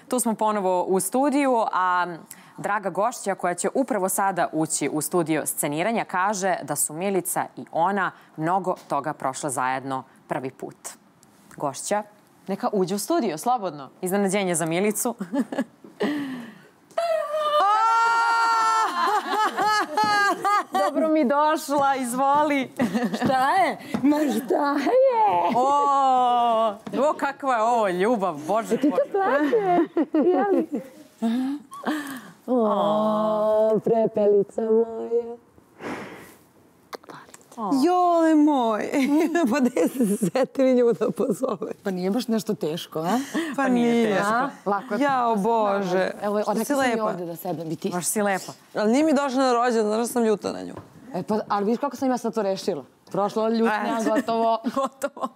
Tu smo ponovo u studiju, a draga gošća koja će upravo sada ući u studio sceniranja kaže da su Milica i ona mnogo toga prošla zajedno prvi put. Gošća, neka uđe u studio, slobodno. Iznenađenje za Milicu. Dobro mi došla, izvoli. Šta je? Ma šta je? O, kakva je ovo ljubav, Bože. Ti to plaće? O, prepelica moja. Joj moj, pa gde se setili nju da pozove? Pa nije baš nešto teško, a? Pa nije. Lako je. Jao Bože. Evo, što si mi lepa. ovde da sedem i ti. Baš si lepa. Ali nije mi došla na rođendan, znaš da sam ljuta na nju. Pa, ali vidiš kako sam ja sad to rešila? Prošlo ljutnja, gotovo. Gotovo.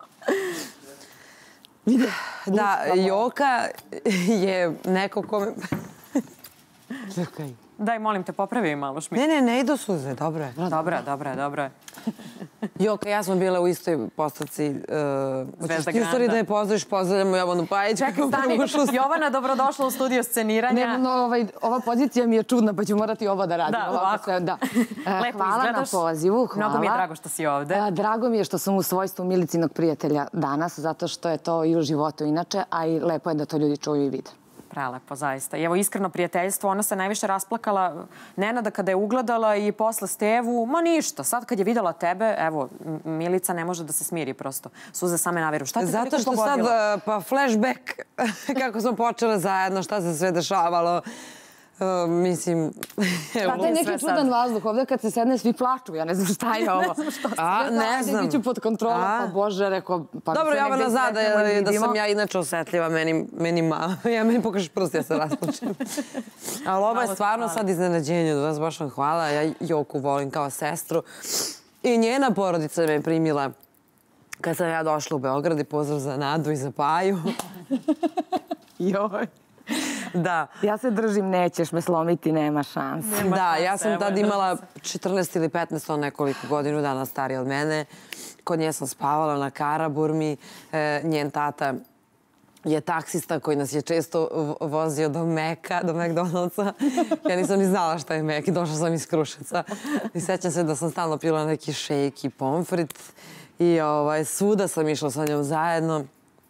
Da, Joka je neko kome... Čekaj. Daj, molim te, popravi malo šminku. Ne idu suze, dobro je. Dobro je. Joka, ja smo bile u istoj postavci. Hoćeš ti u stvari da je pozdraviš, pozdravljamo Jovanu Pajić. Čekaj, stani. Jovana, dobrodošla u studio sceniranja. Ova pozicija mi je čudna, pa ću morati ovo da radim. Da, ovako. Hvala na pozivu, hvala. Mnogo mi je drago što si ovde. Drago mi je što sam u svojstvu Milicinog prijatelja danas, zato što je to i u životu inače, a i lepo je da to ljudi čuju i vide. Prelepo, zaista. I evo, iskreno prijateljstvo, ona se najviše rasplakala Nenada kada je ugledala i posle Stevu, ma ništa. Sad kad je videla tebe, evo, Milica ne može da se smiri prosto. Suze same naviru. Šta te toliko pogodilo? Zato što sad, pa flashback, kako smo počele zajedno, šta se sve dešavalo. Mislim... Pa taj neki čudan vazduh ovdje kad se sedne svi plaču, ja ne znam šta je ovo. Ne znam. Biću pod kontrolom, pa Bože, rekao... Dobro, Jovana zna da sam ja inače osetljiva, meni pokažeš prst, ja se rasplačem. Ali ovo je stvarno sad iznenađenje od vas, baš vam hvala. Ja Joku volim kao sestru. I njena porodica me je primila kad sam ja došla u Beograd i pozdrav za Nadu i za Paju. Joj. Da. Ja se držim, nećeš me slomiti, nema šanse. Da, ja sam tad imala 14 ili 15, nekoliko godinu dana starija od mene. Kod nje sam spavala na Karaburmi. Njen tata je taksista koji nas je često vozio do Meka, do McDonald'sa. Ja nisam ni znala šta je Mek i došla sam iz Kruševca. I sećam se da sam stalno pila neki šejk i pomfrit. I svuda sam išla sa njom zajedno.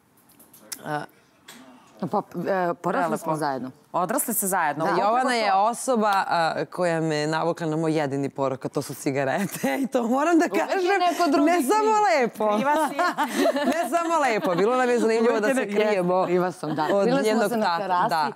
Porasli smo zajedno. Odrasli se zajedno. Jovana je osoba koja me navukla na moj jedini porok, a to su cigarete. I to moram da kažem, ne samo lepo. Kriva si. Ne samo lepo. Bilo nam je zanimljivo da se krijemo od njenog tata.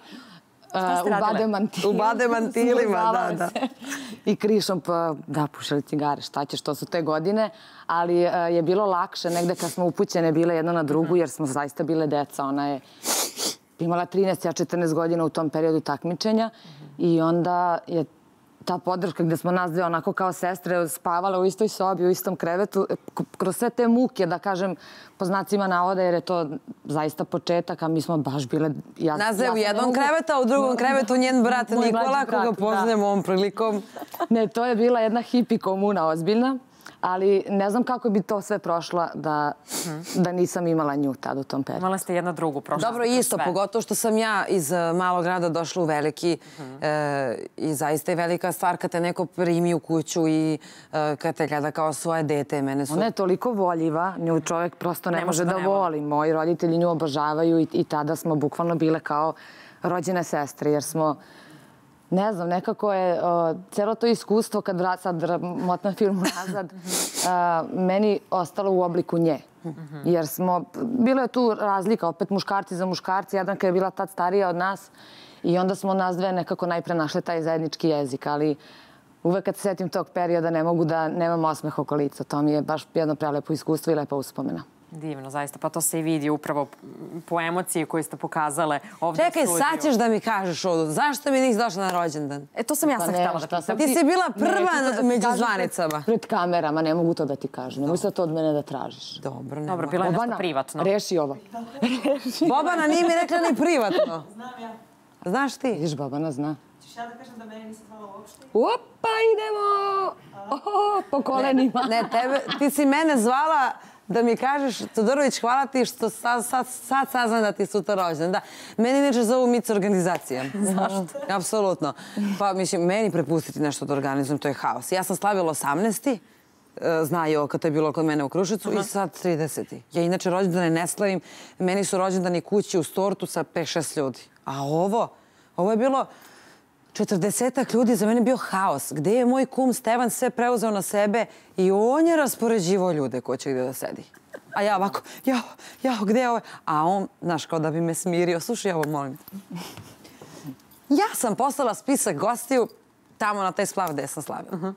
U bademantilima, da. I krišom, da, pušali cigare, šta ćeš, to su te godine. Ali je bilo lakše negde kad smo upućene bile jedna na drugu, jer smo zaista bile deca. Ona je imala 13, ja 14 godina u tom periodu takmičenja. I onda je ta podrška gde smo nas dve onako kao sestre spavala u istoj sobi, u istom krevetu, kroz sve te muke, da kažem, po znacima navoda, jer je to zaista početak, a mi smo baš bile... Nas je u jednom krevetu, a u drugom krevetu njen brat Nikola, koga poznajem ovom prilikom. Ne, to je bila jedna hipi komuna ozbiljna, ali ne znam kako bi to sve prošla da nisam imala nju tada u tom periodu. Imala ste jedna drugu prošla. Dobro, isto, pogotovo što sam ja iz malog grada došla u veliki i zaista je velika stvar kad te neko primi u kuću i kad te gleda kao svoje dete. Ona je toliko voljiva, nju čovjek prosto ne može da voli. Moji roditelji nju obožavaju i tada smo bukvalno bile kao rođene sestre, jer smo... Ne znam, nekako je celo to iskustvo, kad sad motam filmu nazad, meni ostalo u obliku nje. Jer smo, bilo je tu razlika, opet muškarci za muškarci, Jadranka je bila tad starija od nas i onda smo nas dve nekako najpre našle taj zajednički jezik, ali uvek kad se setim tog perioda ne mogu da nemam osmeh oko lica. To mi je baš jedno prelepo iskustvo i lepa uspomena. Divno, zaista. Pa to se i vidi upravo po emociji koju ste pokazale ovdje u studiju. Čekaj, sad ćeš da mi kažeš ovo. Zašto mi nisi došla na rođendan? To sam ja sad htjela da pitam. Ti si bila prva među zvanicama. Pred kamerama, ne mogu to da ti kažem. Nemoj sad to od mene da tražiš. Dobro, nema. Dobro, bilo je nešto privatno. Reši ovo. Bobana nije mi rekla ni privatno. Znam ja. Znaš ti? Viš, Bobana zna. Ćeš ja da kažem da mene nisam zvala uopšte? Opa, idemo! Po kolenima. Ne, ti si mene zvala da mi kažeš, Todorović, hvala ti što sad saznam da ti je sutra rođendan. Da, meni inače zovu mic organizacija. Zašto? Apsolutno. Pa, mislim, meni prepustiti nešto da organizujem, to je haos. Ja sam slavila 18. Znaju kad to je bilo kod mene u Kruševcu i sad 30. Ja inače rođendane ne slavim. Meni su rođendani kući uz tortu sa 5-6 ljudi. A ovo je bilo 40 ljudi, za mene je bio haos. Gde je moj kum Stevan sve preuzeo na sebe i on je raspoređivao ljude ko će gde da sedi. A ja ovako, jao, gde je ovo? A on, znaš, kao da bi me smirio. Slušaj, ovo molim. Ja sam poslala spisak gostiju tamo na taj splav gde sam slavila.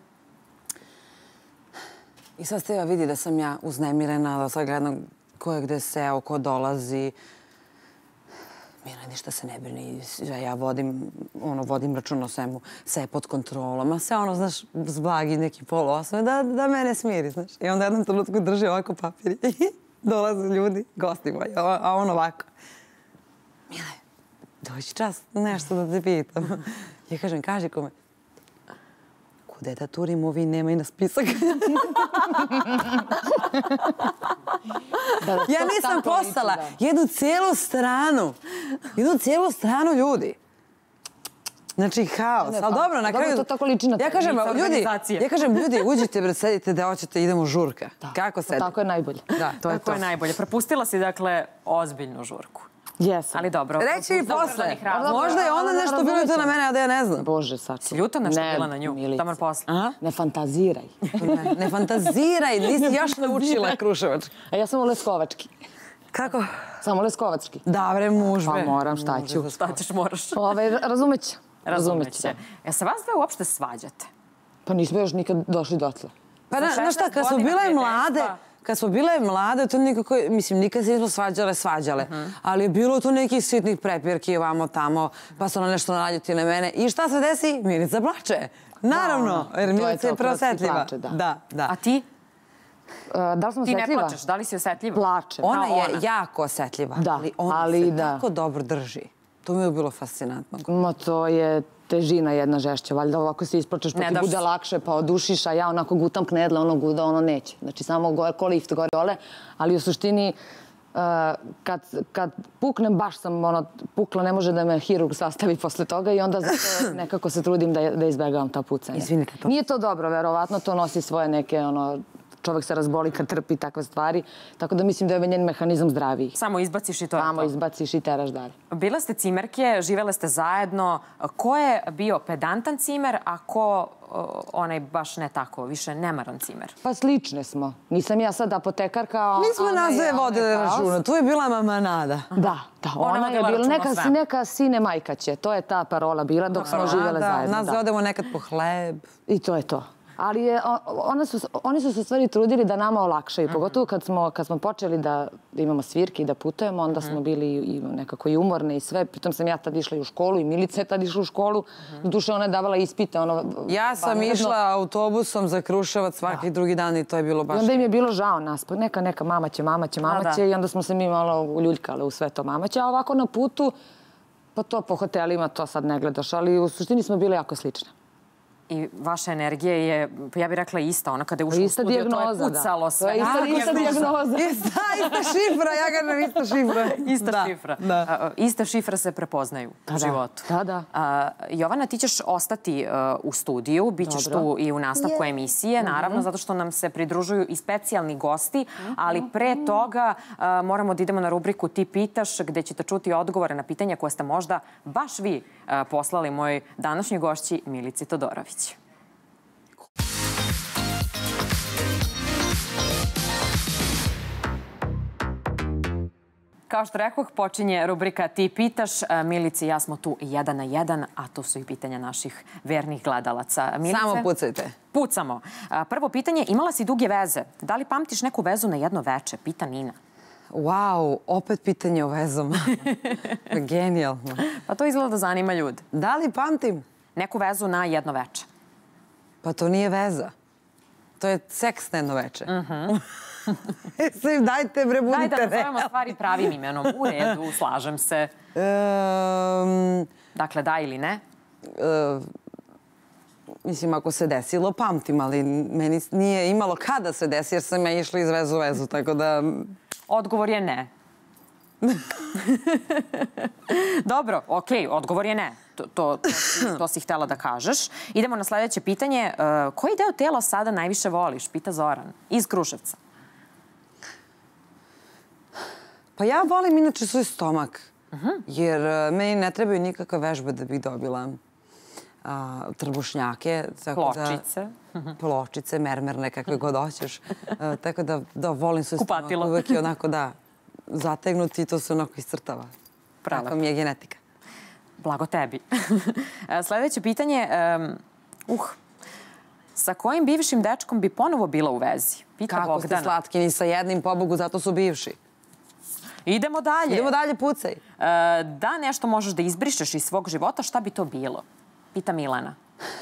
I sad Steva vidi da sam ja uznemirena, da sad gledam ko je gde seo, ko dolazi. Mira, ništa se ne brini. Ja vodim račun o svemu. Sve je pod kontrolom. A sve ono, znaš, zblagi neki poluosme da mene smiri, znaš. I onda jednom trenutku drži ovako papir i dolaze ljudi, gosti moji, a on ovako. Mile, dođi čas nešto da te pitam. Ja kažem, kaži kome. Kude da turimo, ovi nema i na spisak. Ja nisam poslala jednu cijelu stranu ljudi. Znači, haos. Ali dobro, na kraju... To tako liči na tebe. Ja kažem, ljudi, uđite, bre, sedite da hoćete, idemo žurka. Kako sedi? Tako je najbolje. Tako je najbolje. Propustila si, dakle, ozbiljnu žurku. Jesam. Ali dobro. Reći mi posle. Možda je ona nešto bilo i to na mene, a da ja ne znam. Bože, sad. Si ljuta nešto bila na nju? Tamar posle. Ne fantaziraj. Ne fantaziraj, nisi još naučila kruševački. A ja sam u Leskovački. Kako? Samo Leskovački. Da, bre, muž, bre. Pa moram, šta ću. Šta ćeš, moraš. Razumeće. Razumeće. Se vas dve uopšte svađate? Pa nismo još nikad došli dotle. Pa znaš šta, kad smo bile mlade, to nikako, mislim, nikad se nismo svađale. Ali je bilo tu nekih sitnih prepirki ovamo tamo, pa su ona nešto naljuti na mene. I šta se desi? Milica plače. Naravno, jer Milica je preosetljiva. Da. A ti? Da li sam osetljiva? Ti ne plačeš, da li si osetljiva? Plačem. Ona je jako osetljiva, ali ona se tako dobro drži. To mi je bilo fascinantno. Ma to je težina jedna žešća. Valjda ovako se isplačeš pa ti bude lakše, pa odušiš, a ja onako gutam knedle, ono guda, ono neće. Znači samo ko lift gore dole, ali u suštini kad puknem, baš sam pukla, ne može da me hirurg sastavi posle toga i onda zato nekako se trudim da izbegavam ta pucanja. Izvinite to. Nije to dobro, verovatno, to nosi svoje neke, čovek se razboli kad trpi takve stvari, tako da mislim da je njen mehanizam zdraviji. Samo izbaciš i to je to. Samo izbaciš i teraš dalje. Bile ste cimerke, živele ste zajedno. Ko je bio pedantan cimer, a ko onaj baš ne tako, više nemaran cimer? Pa slične smo. Nisam ja sad apotekarka. Mi smo nazve vodile računa. Tu je bila mama Nada. Da. Ona je bila neka sine majka će. To je ta parola bila dok smo živele zajedno. Nas odemo nekad po hleb. I to je to. Ali oni su se u stvari trudili da nama olakšaju. Pogotovo kad smo počeli da imamo svirke i da putujemo, onda smo bili nekako i umorne i sve. Pritom sam ja tad išla i u školu i Milica je tad išla u školu. Doduše ona je davala ispite. Ja sam išla autobusom za Kruševac svaki drugi dan i to je bilo baš... I onda im je bilo žao nas. Neka mama će i onda smo se mi malo uljuljkale u sve to mama će. A ovako na putu, pa to po hotelima, to sad ne gledaš. Ali u suštini smo bile jako slične. I vaša energija je, ja bih rekla, ista. Ona kada je ušla u studio, to je pucalo sve. To je ista dijagnoza. Ista šifra, ja kažem ista šifra. Ista šifra. Ista šifra se prepoznaju u životu. Da. Jovana, ti ćeš ostati u studiju, bit ćeš tu i u nastavku emisije, naravno, zato što nam se pridružuju i specijalni gosti, ali pre toga moramo da idemo na rubriku Ti pitaš, gde ćete čuti odgovore na pitanja koje ste možda baš vi poslali mojoj današnjoj gošći Milici Todorović. Kao što rekoh, počinje rubrika Ti pitaš. Milici i ja smo tu 1 na 1, a to su i pitanja naših vernih gledalaca. Samo pucajte. Pucamo. Prvo pitanje, imala si duge veze. Da li pamtiš neku vezu na jedno veče? Pita Nina. Wow, opet pitanje o vezama. Genijalno. Pa to izgleda da zanima ljude. Da li pamtim? Neku vezu na jedno veče. Pa to nije veza. To je seks na jedno veče. Dajte, bre, budite Daj da nazovemo stvari pravim imenom. U redu, slažem se. Dakle, da ili ne? mislim, ako se desilo, pamtim, ali meni nije imalo kada se desi, jer sam ja išla iz vezu u vezu, tako da... Odgovor je ne. Dobro, okej, odgovor je ne. To si htjela da kažeš. Idemo na sljedeće pitanje. Koji deo tela sada najviše voliš? Pita Zoran. Iz Kruševca. Pa ja volim inače svoj stomak. Jer meni ne trebaju nikakve vežbe da bih dobila trbušnjake. Pločice. Pločice, mermerne, kakve god hoćeš. Tako da volim svoj stomak. Uvek je onako, da, zategnuti i to se onako iscrtava. Tako mi je genetika. Blago tebi. Sljedeće pitanje. Sa kojim bivšim dečkom bi ponovo bila u vezi? Pita Kako Bogdana. ste slatki, ni sa jednim, pobogu, zato su bivši. Idemo dalje. Idemo dalje, pucaj. Da nešto možeš da izbrišeš iz svog života, šta bi to bilo? Pita Milana.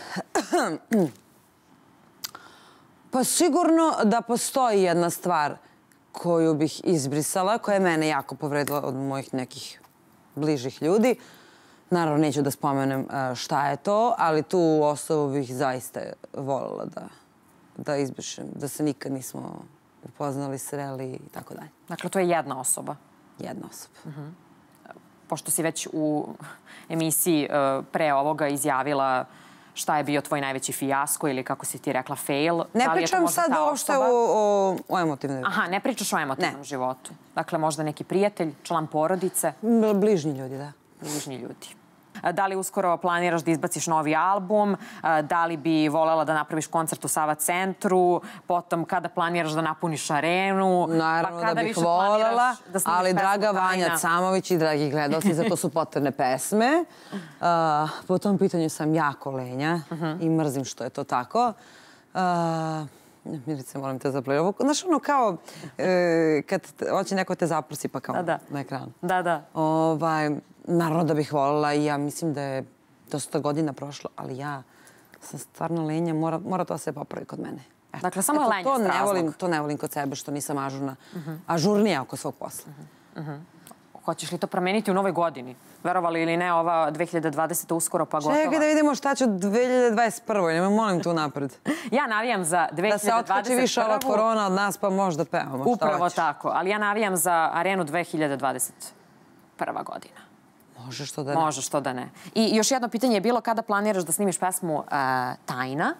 Pa sigurno da postoji jedna stvar koju bih izbrisala, koja je mene jako povredila od mojih nekih bližih ljudi. Naravno, neću da spomenem šta je to, ali tu osobu bih zaista voljela da izbrišem, da se nikad nismo upoznali, sreli i tako dalje. Dakle, to je jedna osoba. Jedna osoba. Pošto si već u emisiji pre ovoga izjavila šta je bio tvoj najveći fijasko ili kako si ti rekla fail. Ne pričam sad uopšte o emotivnom životu. Aha, ne pričaš o emotivnom životu. Dakle, možda neki prijatelj, član porodice. Bližnji ljudi, da. Bližnji ljudi. Da li uskoro planiraš da izbaciš novi album? Da li bi voljela da napraviš koncert u Sava centru? Potom kada planiraš da napuniš arenu? Naravno da bih voljela, ali draga Vanja Camović i dragi gledalci, za to su potrebne pesme. Po tom pitanju sam jako lenja i mrzim što je to tako. Milice, molim te zapravo. Znaš, ono kao kad hoće neko te zaprosi pa kao na ekranu. Da. Naravno da bih voljela i ja mislim da je dosta godina prošlo, ali ja sam stvarno lenja, mora to se popravi kod mene. Dakle, samo je lenja razlog. To ne volim kod sebe, što nisam ažurnija oko svog posla. Hoćeš li to promeniti u novoj godini? Verovali ili ne, ova 2020. uskoro pa gotova. Čekaj da vidimo šta ću 2021. Nema, molim tu napred. Ja navijam za 2021. Da se otkači više ova korona od nas pa možda pevamo. Upravo tako, ali ja navijam za Arenu 2021. godina. Može što da ne. Može što da ne. I još jedno pitanje je bilo kada planiraš da snimiš pesmu Tajna?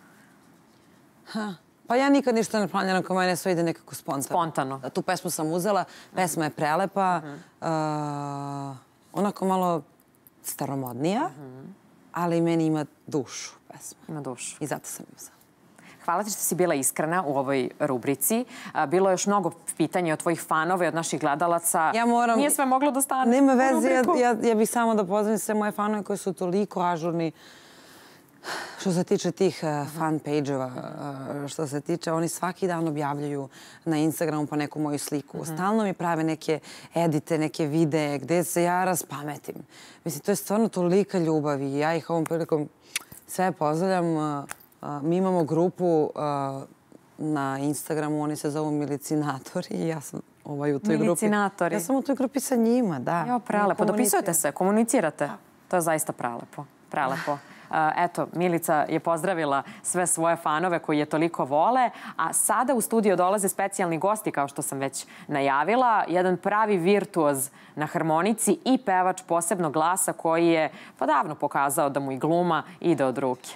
Pa ja nikad ništa ne planiram, kao mene sve ide nekako spontano. Spontano. Tu pesmu sam uzela, pesma je prelepa, onako malo staromodnija, ali meni ima dušu pesma. Ima dušu. I zato sam ju uzela. Hvala ti što si bila iskrena u ovoj rubrici. Bilo je još mnogo pitanja od tvojih fanova i od naših gledalaca. Nije sve moglo da stane. Nema veze, ja bih samo da pozdravim sve moje fanove koji su toliko ažurni. Što se tiče tih fan page-eva, što se tiče, oni svaki dan objavljaju na Instagramu pa neku moju sliku. Stalno mi prave neke edite, neke videe gde se ja raspametim. Mislim, to je stvarno tolika ljubav i ja ih ovom prilikom sve pozdravljam. Mi imamo grupu na Instagramu, oni se zovu Milicinatori i ja sam u toj grupi. Milicinatori. Ja sam u toj grupi sa njima, da. Jo, prelepo. Dopisujete se, komunicirate. To je zaista prelepo. Prelepo. Eto, Milica je pozdravila sve svoje fanove koji je toliko vole, a sada u studio dolaze specijalni gosti, kao što sam već najavila. Jedan pravi virtuoz na harmonici i pevač posebnog glasa koji je davno pokazao da mu i gluma ide od ruke.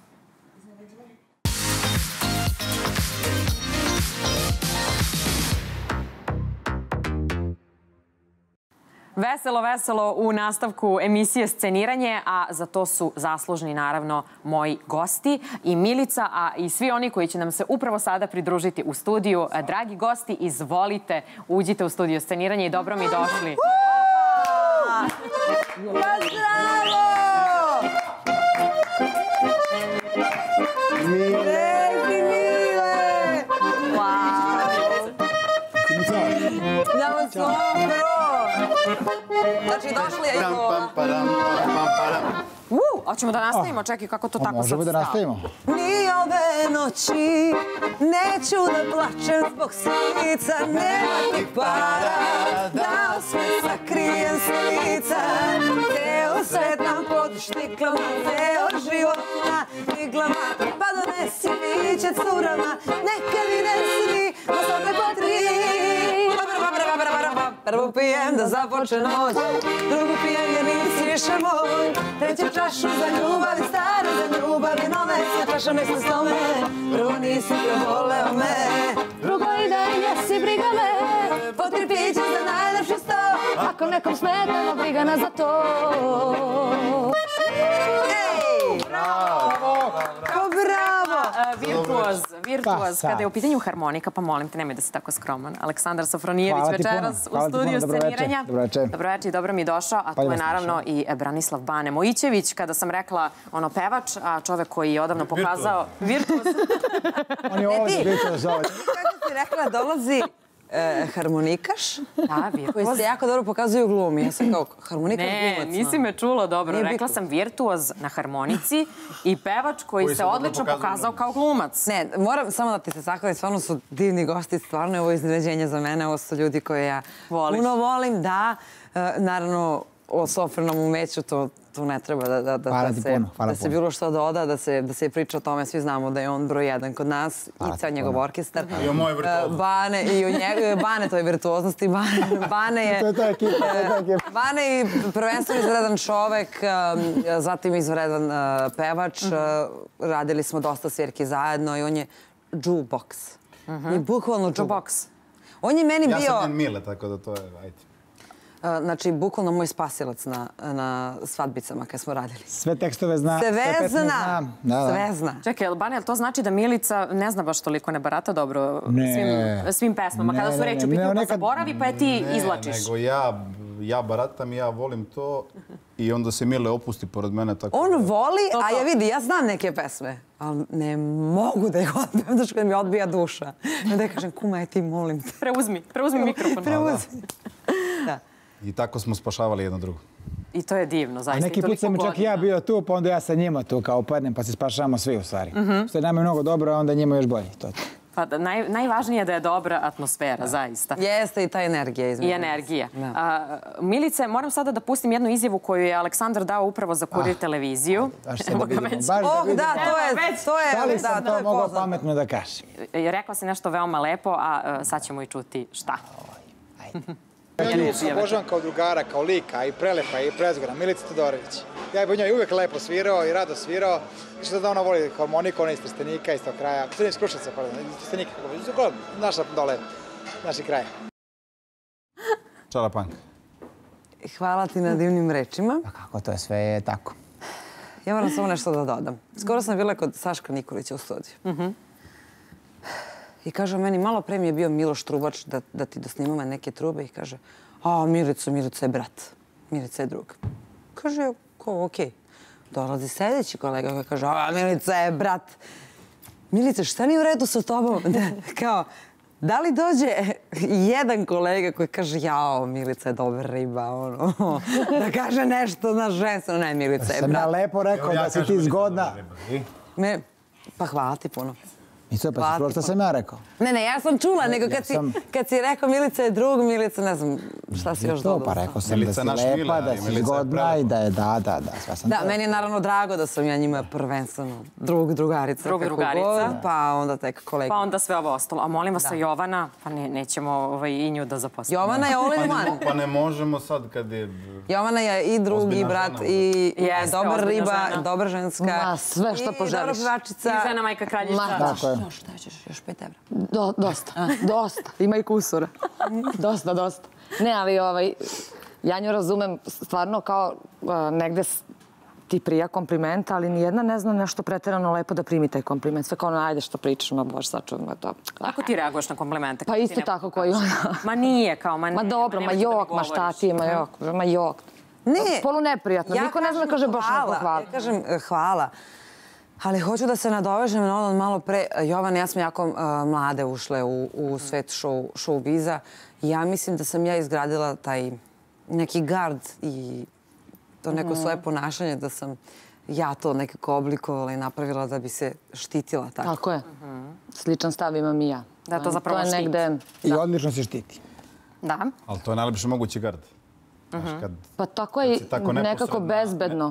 Veselo, veselo u nastavku emisije Sceniranje, a za to su zaslužni naravno moji gosti i Milica, a i svi oni koji će nam se upravo sada pridružiti u studiju. Dragi gosti, izvolite, uđite u studio Sceniranje i dobro mi došli. Pozdravo! Mile! Da vas dobro! Znači, došli je i hoćemo da nastavimo, čekaj kako to tako sad Možemo da nastavimo. Ni ove noći neću da plačem zbog slica, nema ti para, da sve sakrijem s lica. Ceo svet nam pod štiklama, ceo život na iglama, pa donesi piće curama, neka mi desi, na sobe po 3. Prvu pijem da započe noć, drugu pijem jer nisi više moj, treću čašu za ljubavi stare, za ljubavi nove, sa čašom nek se slome, prvo nisi prevoleo me, drugo i da i nesi briga me, po 3 pića za najlepši sto, ako nekom smetamo briga nas za to. Ej! Bravo! Bravo! Virtuoz. Kada je u pitanju harmonika, pa molim te, nemoj da si tako skroman. Aleksandar Sofronijević večeras u studiju sceniranja. Dobro večer. Dobro večer i dobro mi je došao. A tu je naravno i Branislav Bane Mojićević. Kada sam rekla pevač, a čovek koji je odavno pokazao... Virtuoz. On je ovdje virtuoz ovdje. Kako si rekla, dolazi harmonikaš, Da, virtuoz. koji se jako dobro pokazuju u glumi. Ja sam kao harmonikaš glumac. Ne, nisi me čulo dobro. Rekla sam virtuoz na harmonici i pevač koji se odlično pokazao kao glumac. Ne, moram samo da ti se zahvalim, stvarno su divni gosti, stvarno je ovo iznenađenje za mene, ovo su ljudi koje ja puno volim, da, naravno o sofrenom umeću to ne treba da se bilo što doda, da se priča o tome, svi znamo da je on broj 1 kod nas i ceo njegov orkestar. I o mojoj virtuoznosti. Bane, to je virtuoznosti, Bane je prvenstveno izvredan čovek, zatim izvredan pevač, radili smo dosta svirki zajedno i on je jukebox. Je bukvalno jukebox. On je meni bio... Ja sam njen Mile, tako da to je, ajde. Znači, bukvalno moj spasilac na svadbicama kad smo radili. Sve tekstove zna. Sve zna. Čekaj, Bane, ali to znači da Milica ne zna baš toliko, ne barata dobro svim pesmama? Kada su reči u pitanju pa zaboravi, pa je ti izlačiš. Nego ja baratam, ja volim to i onda se Mile opusti pored mene. On voli, a ja vidi, ja znam neke pesme, ali ne mogu da ih odbijem, zato što mi odbija duša. Da je kažem, kuma, ti molim te. Preuzmi mikrofon. Preuzmi. Da. I tako smo spašavali jedno drugo. I to je divno, zaista. A neki put sam čak i ja bio tu, pa onda ja sa njima tu kao upadnem, pa se spašavamo svi u stvari. Što je nama mnogo dobro, a onda njima još bolje. Pa najvažnije je da je dobra atmosfera, zaista. Jeste i ta energija između. I energija. Milice, moram sada da pustim jednu izjavu koju je Aleksandar dao upravo za Kurir televiziju. Da, to je... Da li sam to mogao pametno da kažem? Rekla si nešto veoma lepo, a sad ćemo i čuti šta. Ajde. Ja nju obožavam kao drugara, kao lika, i prelepa, i prezgodna, Milica Todorović. Ja bi njoj uvek lepo svirao i rado svirao. Što da ona voli harmoniku, ona iz Trstenika, iz tog kraja. Što nije iz Kruševca, pardon, iz Trstenika, naša dole, naši kraje. Čala Pank. Hvala ti na divnim rečima. Pa kako, to je sve tako. Ja moram samo nešto da dodam. Skoro sam bila kod Saška Nikolića u studiju. I kaže meni, malo pre mi je bio Miloš Trubač da ti dosnimamo neke trube i kaže, Milica je brat, Milica je drug. Kaže, okej. Dolazi sljedeći kolega koji kaže, Milica je brat. Milica, šta nije u redu sa tobom? Kao, da li dođe jedan kolega koji kaže, Milica je dobra riba, da kaže nešto na ženstvo, ne, Milica je brat. Sam ja lepo rekao da si ti zgodna. Pa hvala ti puno. I to pa si čula što sam ja rekao. Ne, ja sam čula, nego kad si rekao Milica je drug, Milica, ne znam šta si još dodao. Pa rekao sam da si lepa, da si zgodna i da je da. Da, meni je naravno drago da sam ja njima prvenstveno drugarica. Pa onda tek kolega. Pa onda sve ovo ostalo. A molim vas, Jovana, pa nećemo i nju da zaposlimo. Jovana je all in one. Pa ne možemo sad kad je... Jovana je i drug, i brat, i dobra riba, dobra ženska. Sve što poželiš. I dobra pevačica. I žena majka kraljica. Šta ćeš, još 5 evra? Dosta. Ima i kusura. Dosta. Ne, ali ja nju razumem stvarno kao negde ti prija kompliment, ali nijedna ne zna nešto pretjerano lepo da primi taj kompliment. Sve kao ajde što pričaš, baš sačuvamo to. Kako ti reaguješ na komplimente? Pa isto tako koji ona. Ma nije kao, ma dobro, ma jok, ma šta ti, ma jok. Ne. Polu neprijatno. Niko ne zna da kaže baš neko hvala. Ja kažem hvala. Ali hoću da se nadovežem na ono malo pre. Jovan i ja smo jako mlade ušle u svet show-biza. Ja mislim da sam ja izgradila taj neki gard i to neko svoje ponašanje, da sam ja to nekako oblikovala i napravila da bi se štitila tako. Tako je. Sličan stav imam i ja. Da, to zapravo štiti. I odlično se štiti. Da. Ali to je najlepši mogući gard. Pa tako je nekako bezbedno.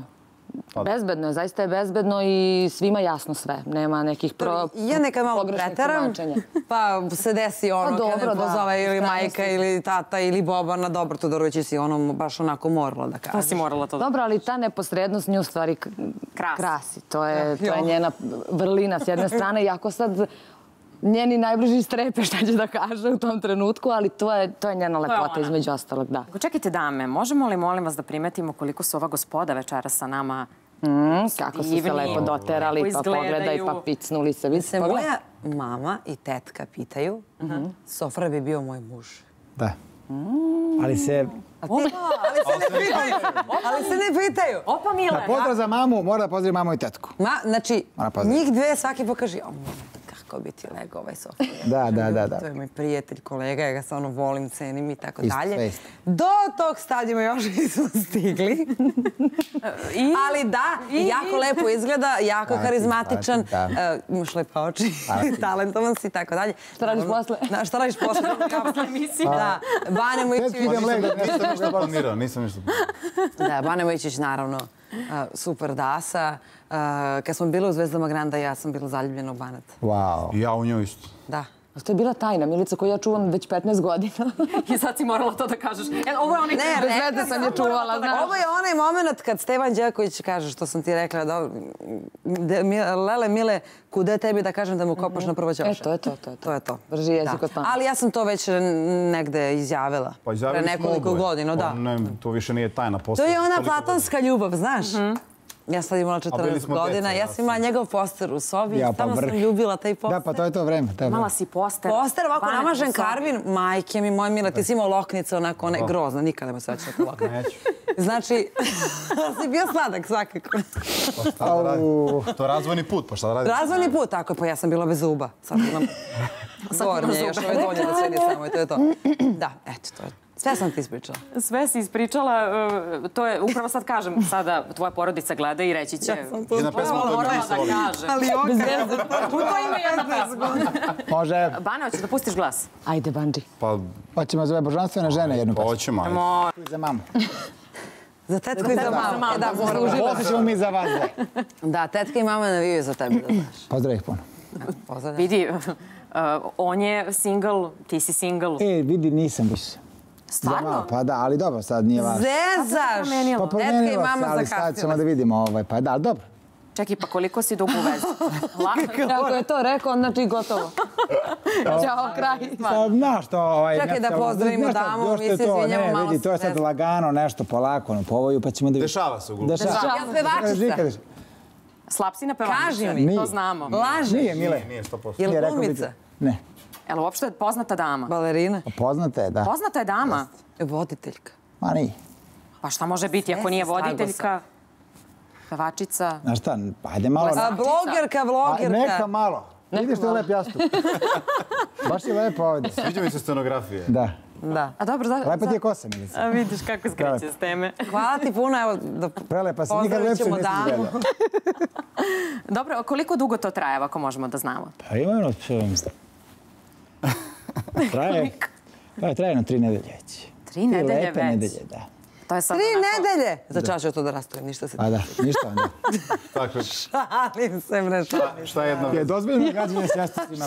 Bezbedno je, zaista je bezbedno i svima jasno sve. Nema nekih Ja nekad malo preteram, pa se desi ono kada me pozove ili majka ili tata ili Bobana, dobro, Todorović si ono baš onako morala da kažeš. Pa si morala to da... Dobro, ali ta neposrednost nju u stvari krasi. To je njena vrlina s jedne strane, iako sad njeni najbliži strepe šta će da kaže u tom trenutku, ali to je njena lepota između ostalog, da. Čekajte, dame, možemo li, molim vas, da primetimo koliko su ova gospoda večera sa nama kako su se lepo doterali, pa pogledaj, pa picnuli se. Se moja mama i tetka pitaju, Sofra bi bio moj muž. Da. Ali se... Ali se ne pitaju. Opa, Mile. Pozdrav za mamu, mora da pozdravim mamu i tetku. Znači, njih dve svaki pokaži, kako bi ti lego ovaj Sofra. Da. To je moj prijatelj, kolega, ja ga stvarno volim, cenim i tako dalje. Do tog stadijuma još nismo stigli. Ali da, jako lepo izgleda, jako karizmatičan, imaš lepe oči, talentovan si i tako dalje. Šta radiš posle? Šta radiš posle? Da, Bane Mojićević. Nisam ništa. Da, Bane Mojićević, naravno, super dasa. Kad smo bili u Zvezdama Granda, ja sam bila zaljubljena u Banata. Wow. I ja u njoj isto. Da. To je bila tajna, Milica, koju ja čuvam već 15 godina. I sad si morala to da kažeš. Ovo je onaj... Bez veze sam je čuvala, znaš. Ovo je onaj moment kad Stevan Đaković kaže što sam ti rekla. Lele, Mile, kude je tebi da kažem da mu kopaš na prvo ćoša? To je to. Drži jezik od tamo. Ali ja sam to već negde izjavila. Pre nekoliko godina, da. To više nije tajna. To je ona platonska ljubav, znaš? Ja sad imala 14 godina, ja sam imala njegov poster u sobi, tamo sam ljubila taj poster. Da, pa to je to vreme. Imala si poster. Poster, ovako namažen karvin, majke mi, moj Mile, ti si imao loknice onako, one grozne, nikada me sveća te loknice. Neću. Znači, si bio sladak svakako. To je razvojni put, pa šta da radiš? Razvojni put, tako je, pa ja sam bila bez zuba. Sad imam gornje, još ove donje da sedi samo i to je to. Da, eto, to je. Sve sam ti ispričala. Sve si ispričala. To je, upravo sad kažem, sada tvoja porodica gleda i reći će... Jedna pesma koju mi nisu volili. Ali okej. U to ima jedna pesma. Može. Bana, hoćeš da pustiš glas? Ajde, Bandži. Hoćemo za ove božanstvene žene jednu pesmu. Hoćemo, ajde. Za mamu. Za tetku i za mamu. Da, Posle ćemo mi za vas dve. Da, tetka i mama navijaju za tebe, da znaš. Pozdrav ih puno. Vidi, on je single, ti si single. Vidi, nisam više. Stvarno? Pa da, ali dobro, sad nije važno. Zezaš! Pa promenilo se, ali sad ćemo da vidimo pa da, ali dobro. Čekaj, pa koliko si dugo u vezi? Ako je to rekao, znači gotovo. Ćao, kraj. Znaš to... Čekaj da pozdravimo damu, mi se izvinjamo malo. Vidi, to je sad lagano, nešto polako, na povoju, pa ćemo da vidimo. Dešava se u grupu. Ja pevačica. Slab si na pevačica, Kaži mi. to znamo. Laži. Nije, Mile. Nije 100%. Je li glumica? Ne. Jel uopšte poznata dama? Balerina? Poznata je, da. Poznata je dama? Voditeljka. Ma nije. Pa šta može biti ako nije voditeljka? Pevačica? Znaš šta, ajde malo... Blogerka, vlogerka. Neka malo. Vidiš što je lep jastup. Baš je lepo ovdje. Sviđa mi se scenografije. Da. Da. A dobro, Lepa ti je kosa, Milica. A vidiš kako skreće s teme. Hvala ti puno, evo da Prelepa si, nikad lepše nisi izgledao. Dobro, koliko dugo to traje, ako možemo da znamo? Pa ima jedno, traje jedno 3 nedelje već. 3 nedelje već? Lepe nedelje, da. 3 nedelje! Za čašu to da rastavim, ništa se... Pa da, ništa onda. Tako. Šalim se, bre, šalim. Šta je jedno? Je dozvoljeno gađenje s jasticima.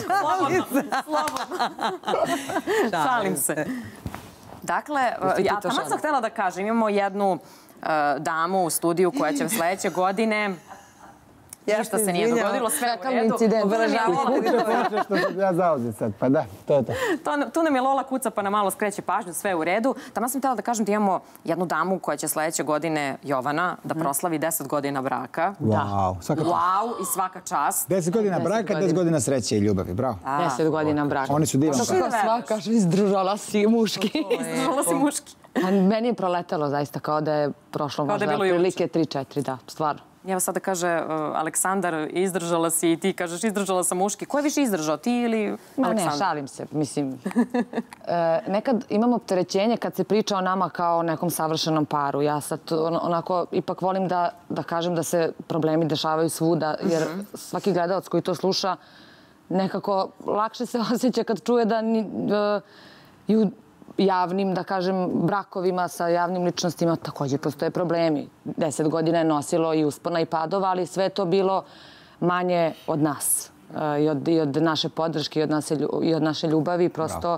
Šalim se. Dakle, ja tamo sam htjela da kažem, imamo jednu damu u studiju koja će sledeće godine... Ništa se nije dogodilo, sve u redu. Što sam ja zauzet sad, pa da, to je to. Tu nam je Lola kuca pa nam malo skreće pažnju, sve u redu. Tamo sam htjela da kažem da imamo jednu damu koja će sledeće godine, Jovana, da proslavi 10 godina braka. Wow, svaka čast. Wow i svaka čast. 10 godina braka, 10 godina sreće i ljubavi, bravo. 10 godina braka. Oni su divan par. Svaka izdržala si muški. Izdržala si muški. Meni je proletalo zaista kao da je prošlo možda prilike 3-4, da, stvarno. Evo sada kaže Aleksandar, izdržala si i ti kažeš izdržala sam muški. Ko je više izdržao, ti ili Aleksandar? Ne, šalim se, mislim. Nekad imam opterećenje kad se priča o nama kao o nekom savršenom paru. Ja sad onako ipak volim da kažem da se problemi dešavaju svuda, jer svaki gledalac koji to sluša nekako lakše se osjeća kad čuje da javnim, da kažem, brakovima sa javnim ličnostima također postoje problemi. 10 godina je nosilo i uspona i padova, ali sve je to bilo manje od nas i od naše podrške i od naše ljubavi. Prosto,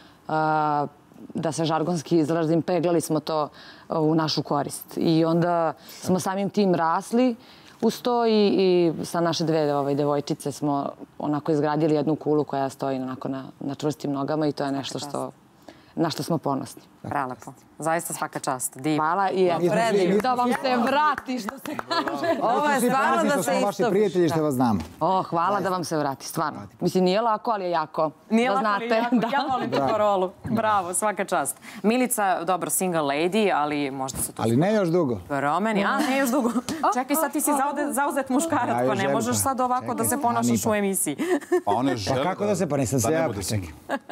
da se žargonski izrazim, peglali smo to u našu korist. I onda smo samim tim rasli uz to i sa naše dve devojčice smo onako izgradili jednu kulu koja stoji onako na čvrstim nogama i to je nešto na što smo ponosni. Prelepo. Zaista svaka čast. Hvala i da vam se vrati, što se kaže. Ovo je stvarno da se istopiš. Smo vaši prijatelji što vas znamo. Hvala da vam se vrati, stvarno. Mislim, nije lako, ali je jako. Nije lako, ali je jako. Ja volim tu parolu. Bravo, svaka čast. Milica, dobro, single lady, ali možda su tu... Ali ne još dugo. Promeni, ne još dugo. Čekaj, sad ti si zauzet muškarac, pa ne možeš sad ovako da se ponašaš u emisiji. Pa one žele. Pa kako da se, pa nisam se ja pričekao.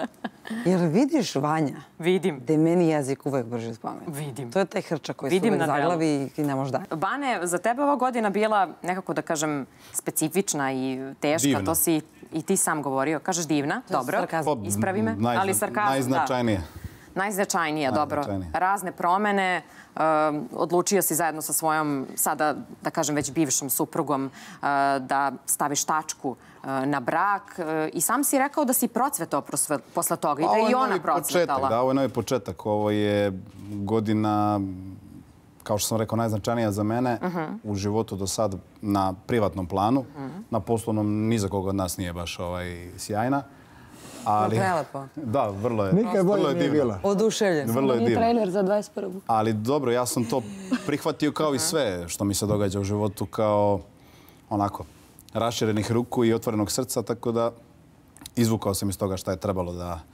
Jel vidiš, Vanja? Vidim. Da je meni jezik uvek brže spomenu. Vidim. To je taj hrčak koji se uvek zaglavi i ne može da. Bane, za tebe ova godina bila nekako, da kažem, specifična i teška. Divna. To si i ti sam govorio. Kažeš divna, dobro. Ispravi me. Ali sarkazam, najznačajnije. Najznačajnije, dobro. Razne promene. Odlučio si zajedno sa svojom, sada, da kažem, već bivšom suprugom, da staviš tačku na brak. I sam si rekao da si procvetao posle toga i da je i ona procvetala. Da, ovo je novi početak. Ovo je godina, kao što sam rekao, najznačajnija za mene u životu do sad na privatnom planu. Na poslovnom ni za koga od nas nije baš sjajna. Prelepo. Da, vrlo je. Nikad bolje nije bila. Oduševljen. Vrlo je divno. Trailer za 21. Ali dobro, ja sam to prihvatio kao i sve što mi se događa u životu, kao onako raširenih ruku i otvorenog srca, tako da izvukao sam iz toga šta je trebalo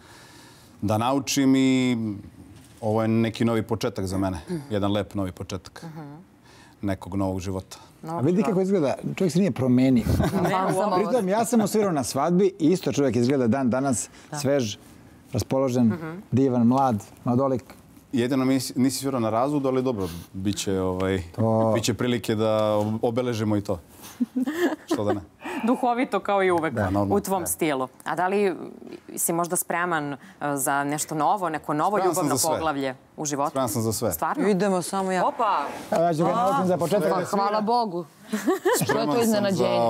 da naučim i ovo je neki novi početak za mene. Jedan lep novi početak nekog novog života. A vidi kako izgleda, čovjek se nije promenio. Pritom, ja sam osvirao na svadbi i isto čovjek izgleda dan danas svež, raspoložen, divan, mlad, mladolik. Jedino nisi svirao na razvodu, ali dobro, bit će prilike da obeležimo i to. Što da ne? Duhovito kao i uvek u tvom stilu. A da li si možda spreman za nešto novo, neko novo ljubavno poglavlje u životu? Spreman sam za sve. Stvarno? Idemo samo ja. Opa! Ja ću ga naučim za početak. Hvala Bogu. Što je to iznenađenje?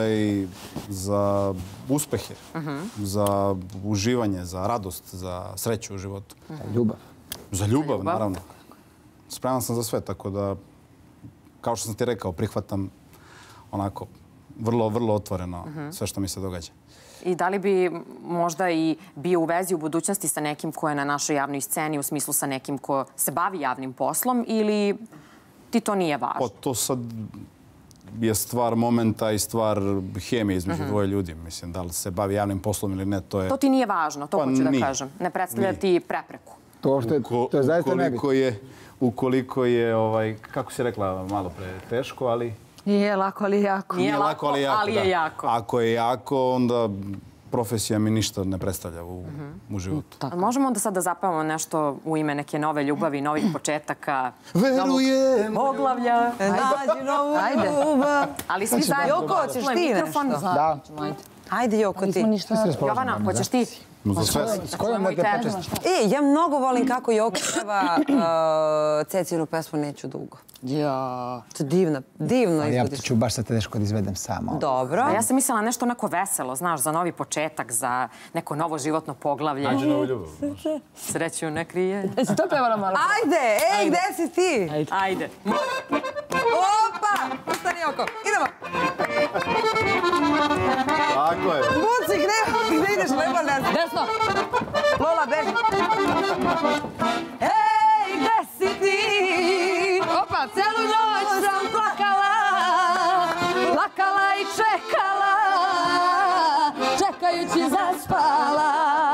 Za uspehe, za uživanje, za radost, za sreću u životu. Ljubav. Za ljubav, naravno. Spreman sam za sve, tako da, kao što sam ti rekao, prihvatam onako vrlo, vrlo otvoreno sve što mi se događa. I da li bi možda i bio u vezi u budućnosti sa nekim ko je na našoj javnoj sceni, u smislu sa nekim ko se bavi javnim poslom, ili ti to nije važno? To sad je stvar momenta i stvar hemije između dvoje ljudi. Mislim, da li se bavi javnim poslom ili ne, to je... To ti nije važno, to hoću da kažem. Ne predstavlja ti prepreku. To je zaista nebitno. Ukoliko je, kako si rekla malo pre, teško, ali... Nije lako, ali jako. Nije lako, ali je jako. Ako je jako, onda profesija mi ništa ne predstavlja u životu. Možemo onda sad da zapevamo nešto u ime neke nove ljubavi, novih početaka, novog poglavlja. Nađi novu ljubav. Ali svi zajedno. Joko, hoćeš ti nešto? Da. Ajde, Joko, ti. Jovana, hoćeš ti? S kojom da te počesti? Ja mnogo volim kako Joko peva Cecinu pesmu Neću dugo. Ja. To je divno Ja izvodiš. ću baš sad teško da izvedem samo. Dobro. Ja sam mislila nešto onako veselo, znaš, za novi početak, za neko novo životno poglavlje. Nađi novu ljubav. Sreću ne krije. Jesi to pevala malo? Ajde, gde si ti? Ajde. Opa! Ostani Joko. Idemo. Tako je. Buci, gde ideš? Lepo ili desno? Desno! Lola, beži. Ej, gde si ti? Opa, celu noć sam plakala, plakala i čekala, čekajući zaspala.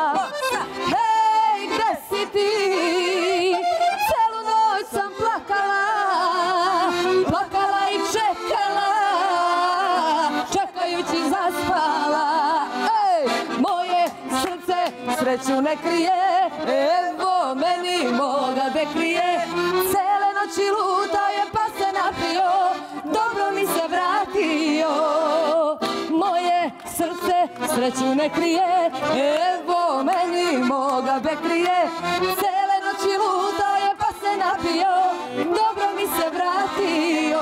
Ej, gde si ti? Celu noć sam plakala, plakala i čekala, čekajući zaspala. Ej, moje srce sreću ne krije, evo meni moga be krije. Cele noći luta je pa se napio, dobro mi se vratio. Moje srce sreću ne krije, evo meni moga be ne krije. Cele noći lutao je pa se napio, dobro mi se vratio.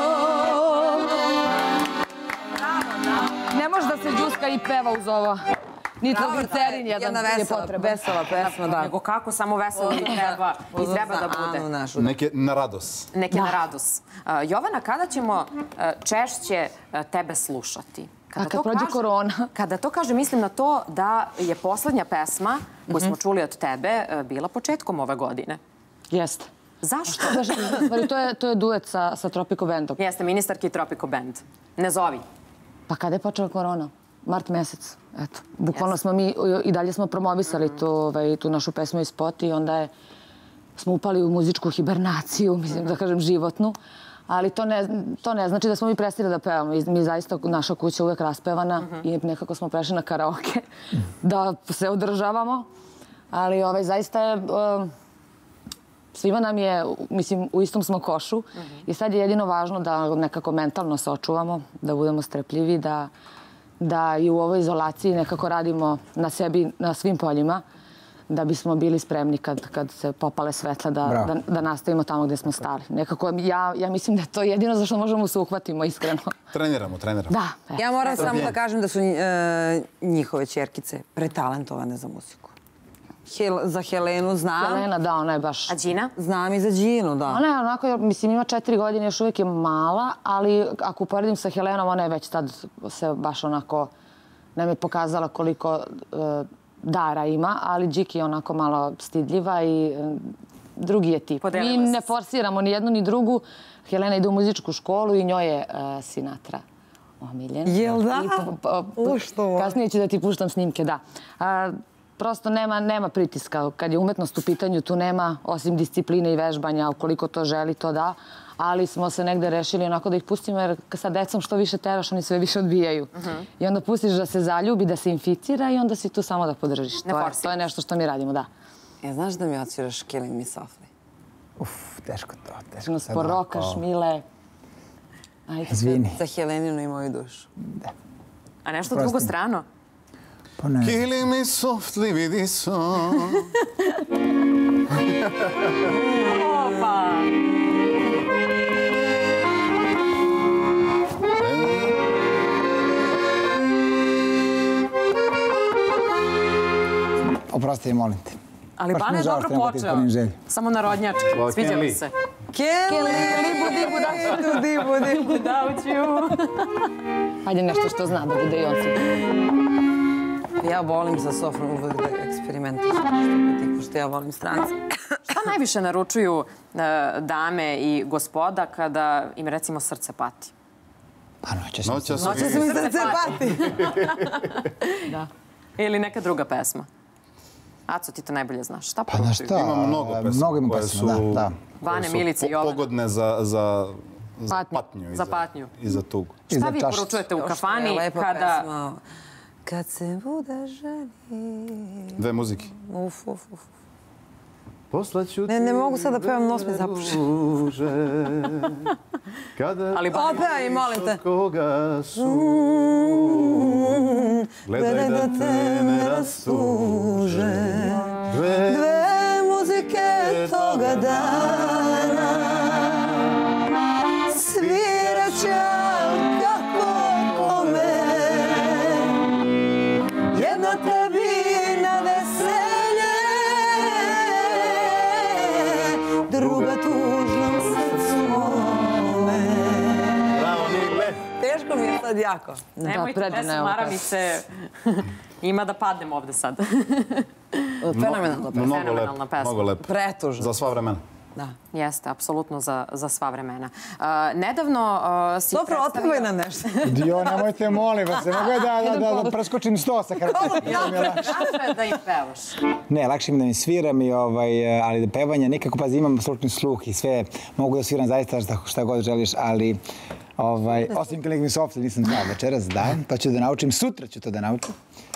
Ne može da se džuska i peva uz ovo. Ni traglycerin jedan je potreban. Vesela pesma, da. Nego kako samo veselo i treba da bude. Neke na radost. Neke na radost. Jovana, kada ćemo češće tebe slušati? A kad prođe korona? Kada to kaže, mislim na to da je poslednja pesma koju smo čuli od tebe bila početkom ove godine. Jeste. Zašto? To je duet sa Tropico Bandom. Jeste, ministarki Tropico Band. Ne zovi. Pa kada je počela korona? Mart mesec. Eto, bukvalno smo mi i dalje smo promovisali tu našu pesmu i spot i onda smo upali u muzičku hibernaciju, mislim da kažem životnu. Ali to ne znači da smo mi prestali da pevamo. Mi zaista, naša kuća uvek raspevana i nekako smo prešli na karaoke da se održavamo. Ali zaista je... Svima nam je, mislim, u istom smo košu i sad je jedino važno da nekako mentalno se očuvamo, da budemo strpljivi, da i u ovoj izolaciji nekako radimo na sebi, na svim poljima, da bismo bili spremni kad se popale svetla, da nastavimo tamo gde smo stali. Nekako, ja mislim da je to jedino za što možemo se uhvatimo, iskreno. Treniramo. Da. Ja moram samo da kažem da su njihove ćerkice pretalentovane za muziku. Za Helenu znam. Helena, da, ona je baš... A Đina? Znam i za Đinu, da. Ona je onako, mislim, ima 4 godine, još uvijek je mala, ali ako uporedim sa Helenom, ona je već tad se baš onako, nam je pokazala koliko dara ima, ali Điki je onako malo stidljiva i drugi je tip. Mi ne forsiramo ni jednu ni drugu. Helena ide u muzičku školu i njoj je Sinatra omiljen. Jel da? Kasnije ću da ti puštam snimke, da. Prosto nema pritiska. Kad je umetnost u pitanju, tu nema, osim discipline i vežbanja, ukoliko to želi, to da. Ali smo se negde rešili onako da ih pustimo, jer sa decom što više teraš, oni sve više odbijaju. I onda pustiš da se zaljubi, da se inficira i onda si tu samo da podržiš. To je nešto što mi radimo, da. Znaš da mi odsviraš Killing Me Softly? Teško to. Sporokaš, Mile. Izvini. Za Heleninu i moju dušu. A nešto drugo strano? Killing me softly with this song. Opa! Oprosti, molim te. Ali Bane je dobro počeo. Samo narodnjački. Sviđa mi se. Kelly, libu, Without you. Hajde nešto što zna da bude i on sigurno. Ja volim sa Sofrom uvek da eksperimentišem pošto ja volim strance. Šta najviše naručuju dame i gospoda kada im recimo srce pati? Pa noćas mi srce pati. Da. Ili neka druga pesma? Aco, ti to najbolje znaš. Šta poručuju? Ima mnogo pesma koje su Vane, Milice, Jovana. Pogodne za patnju i za tugu. Šta vi poručujete u kafani kada... Kad se bude želi... Dve muzike. Ne mogu sad da pevam, nos me zapuši. Ali Opevaj, molim te. Gledaj da te ne rastuže. Dve muzike toga dana sviraće kako kome. Jedna tebi na veselje, druga tužnom srcu mome. Bravo, Nile. Teško mi je sad jako. Nemojte, Vesa Maramice. Ima da padnem ovde sad. Fenomenalna pesma. Mnogo lepo. Pretužno. Za sva vremena. Da. Jeste, apsolutno za sva vremena. Nedavno si predstavio... Dobro, otpevaj nam nešto. Jo, nemojte, molim vas. Ne mogu da preskočim 100 sa karpeta. Lakše je da im pevaš. Ne, lakše mi da mi sviram, ali da pevanje nekako, pazi, imam apsolutni sluh i sve. Mogu da sviram zaista šta god želiš, ali osim Killing Me Softly nisam znao večeras, da, pa ću da naučim. Sutra ću to da naučim.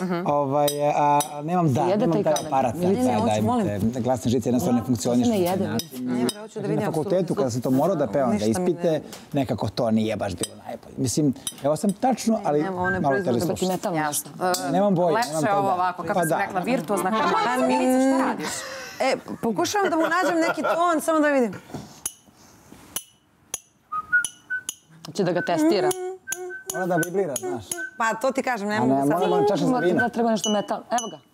Nemam taj aparat. Glasne žice jednostavno ne funkcioniš. Na fakultetu kada sam to morao da pevam, da ispite, nekako to nije baš bilo najbolji. Mislim, evo sam tačno, ali malo teže slušati. Jasno. Nemam boje, nemam Lepše je ovo ovako, kako sam rekla, virtuozna harmonika. Milice, šta radiš? Pokušavam da mu nađem neki ton, samo da vidim. Hoće da ga testira. Ona da vibrira, znaš. Pa to ti kažem, ne mogu sad. Moramo čaša za vina. Da treba nešto metal. Evo ga.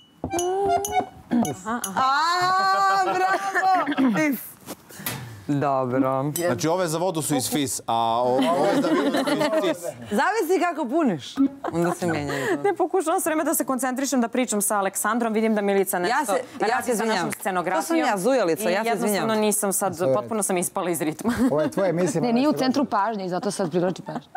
Bravo! Dobro. Znači, ove za vodu su iz FIS, a ove za vino su iz FIS. Zavisi kako puniš. Onda se menjaju. Ne, pokušavam sve vreme da se koncentrišem da pričam sa Aleksandrom. Vidim da Milica nešto radi sa našom scenografijom. To sam ja, zujalica, ja se izvinjam. I jednostavno nisam sad, potpuno sam ispala iz ritma. Ovo je tvoje emisija. Ne, nije u centru pažnje i zato sad privlači pažnje.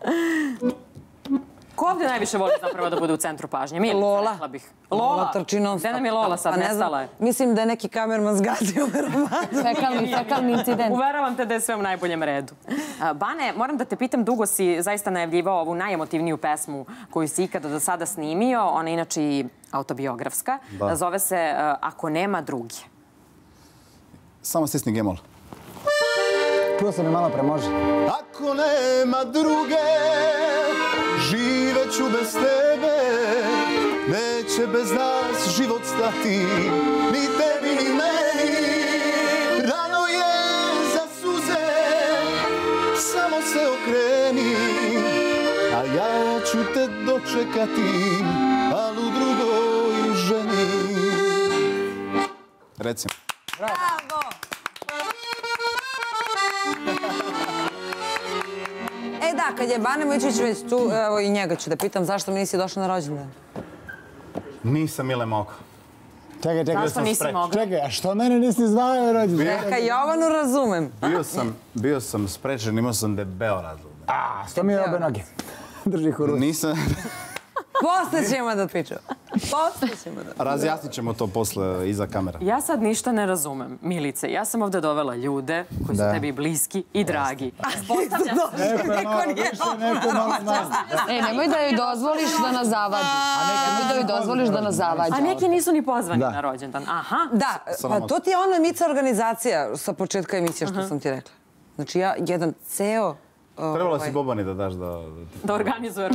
Ko ovdje najviše voli zapravo da bude u centru pažnje? Milica, Lola. rekla bih. Lola trči non stop. Gde nam je Lola sad, nestala je? Mislim da je neki kamerman zgazio verovatno. Fekalni incident. Uveravam te da je sve u najboljem redu. Bane, moram da te pitam, dugo si zaista najavljivao ovu najemotivniju pesmu koju si ikada do sada snimio. Ona je inače i autobiografska. Zove se Ako nema druge. Samo stisni G-mol. Čuo sam i malo pre, može. Ako nema druge, živeću bez tebe. Neće bez nas život stati, ni tebi ni meni. Rano je za suze, samo se okreni. A ja ću te dočekati, ali u drugoj ženi. Recimo. Bravo! Da, kad je Bane Mićić već tu, evo i njega ću da pitam zašto mi nisi došao na rođendan? Nisam Mile mogao. Čekaj, Zašto nisi mogao? Čekaj, a što mene nisi zvao rođendan? Neka Jovanu razumem. Bio sam sprečen, imao sam debeo razlog. Što mi je obe noge? Drži ih u ruci. Nisam... Posle ćemo da pričamo. Razjasnit ćemo to posle iza kamera. Ja sad ništa ne razumem, Milice. Ja sam ovdje dovela ljude koji su tebi bliski i dragi. Neko malo manje. Nemoj da joj dozvoliš da nas zavadi. Nemoj da joj dozvoliš da nas zavadi. A neki nisu ni pozvani na rođendan. Aha. Da, pa to ti je ona Mica organizacija sa početka emisije što sam ti rekla. Znači ja jedan ceo... Trebalo si Bobani da daš da... Da organizuje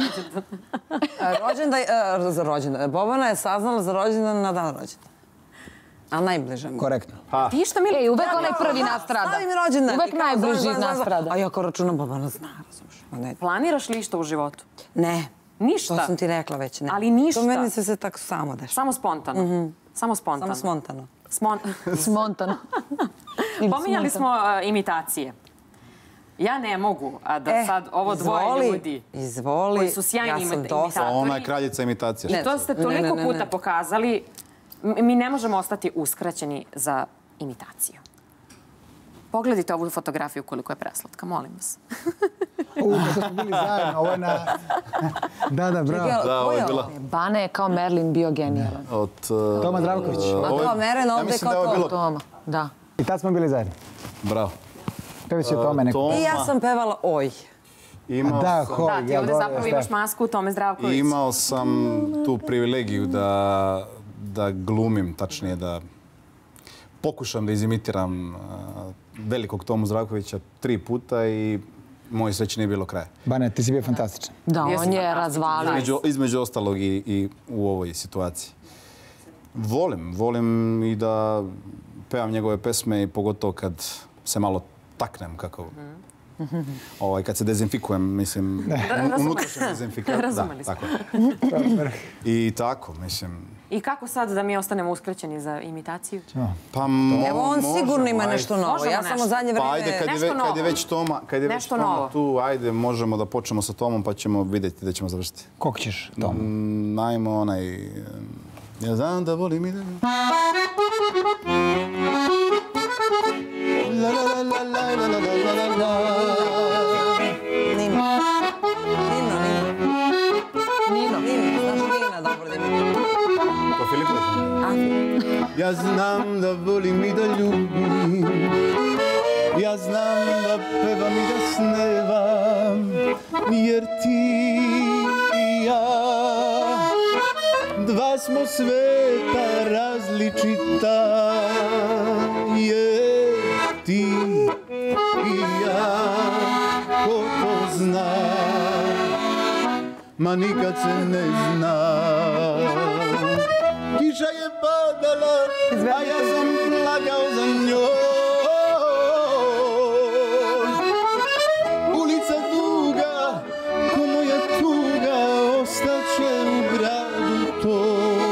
rođendan. Bobana je saznala za rođendan na dan rođendana. A najbliže mi. Korektno. Ti što mi... Uvek onaj prvi nastrada. Stavi mi rođendan. Uvek najbliži nastrada. A ja kao računam, Bobana zna, razumiješ. Planiraš li išta u životu? Ne. Ništa? To sam ti rekla već, ne. Ali ništa? To meni se tako samo dešava. Samo spontano? Samo spontano? Samo spontano. Smontano. Pominjali smo imitacije. Ja ne mogu da sad ovo dvoje ljudi koji su sjajni imitatori. Ona je kraljica imitacije. I to ste toliko puta pokazali. Mi ne možemo ostati uskraćeni za imitaciju. Pogledajte ovu fotografiju koliko je preslatka, molim vas. Što smo bili zajedno, ovo je na... Da, bravo. Da, ovo je bila... Bane je kao Merlin bio genijalan. Od... Toma Zdravković. Kao Meren ovdje kao to. Toma, da. I tad smo bili zajedno. Bravo. Pevaći o tome neko. I ja sam pevala Oj. Da, ti ovdje zapravo imaš masku Tome Zdravković. Imao sam tu privilegiju da glumim, tačnije da pokušam da izimitiram velikog Tomu Zdravkovića 3 puta i moje sreće nije bilo kraja. Bane, ti si bio fantastičan. Da, on je razvalio. Između ostalog i u ovoj situaciji. Volim i da pevam njegove pesme i pogotovo kad se malo taknem kako... Kad se dezinfikujem, mislim, unutrašnje dezinfikacije. Razumeli smo. I tako, mislim... I kako sad da mi ostanemo uskraćeni za imitaciju? Pa evo on sigurno ima nešto novo. Ja sam u zadnje vreme... Pa ajde, kad je već Toma tu, ajde, možemo da počnemo sa Tomom pa ćemo vidjeti da ćemo završiti. Kog ćeš, Tom? Najmo onaj... Ja znam da volim i da... Nino. Znaš Nina, dobro da imate. To Filipović? Ja znam da volim i da ljubim. Ja znam da pevam i da snevam. Jer ti i ja dva smo sveta različita. Jer ti i ja, ko to zna, ma nikad se ne zna. Kiša je padala, a ja sam plakao za njoj. Ulica duga, ko moja tuga, ostaće u gradu to.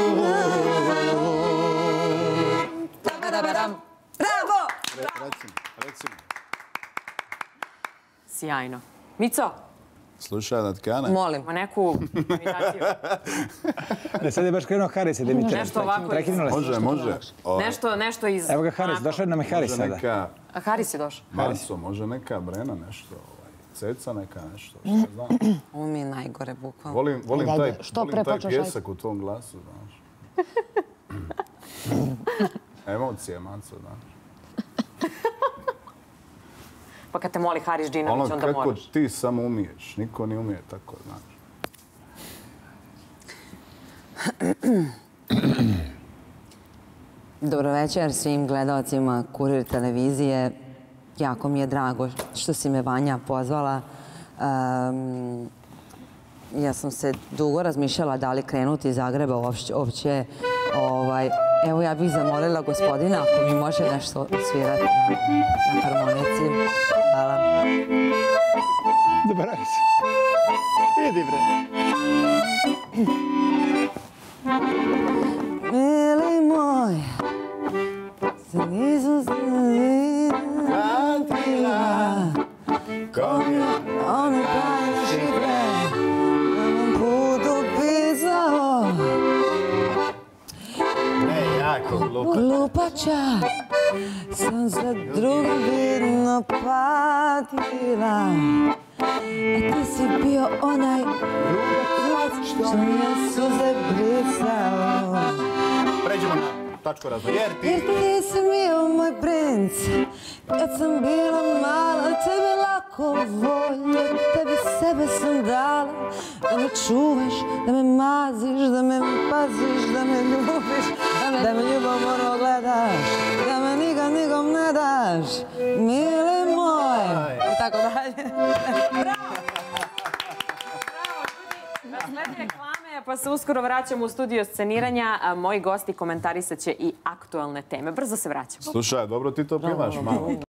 Bravo! Recimo. Sjajno. Mico, Slušaj, Natkane. Molim. ima neku imitaciju. Ne, sad je baš krenuo Haris, da mi Nešto ovako prekinula se. Može. Nešto iz... Evo ga Haris, došao nam je Haris Može sada. neka... A Haris je došao. Maco, može neka Brena nešto, Ceca neka nešto, što znam. Ovo mi je najgore, bukvalno. Volim taj počneš, pjesak u tvom glasu, znaš. Emocije, Maco, znaš. Pa kad te moli Haris Džinović, Ono onda kako moraš. ti samo umiješ, niko ne umije tako, znaš. Dobro večer svim gledalcima Kurir televizije. Jako mi je drago što si me, Vanja, pozvala. Ja sam se dugo razmišljala da li krenuti iz Zagreba uopće. Evo, ja bih zamolila gospodina ako mi može nešto svirati na harmonici. Hvala. Dobar se. Idi bre. Mili moj, se nisam vratila, ono pravi šifre, na mom putu pisao. Ne, jako Glupača, sam za drugim vidno patila, a ti si bio onaj što mi je suze brisao. Pređemo na tačku razvoja. Jer Jer ti si bio moj princ, kad sam bila mala, tebe lako volje, tebi sebe sam dala, da me čuvaš, da me maziš, da me paziš, da me ljubiš, da me ljubomorno gledaš, da me nikad nikom ne daš, mili moj. I tako dalje. Bravo! Sledi reklame, pa se uskoro vraćamo u studio sceniranja. Moji gosti komentarisat će i aktualne teme. Brzo se vraćamo. slušaj, dobro ti to pivaš, malo.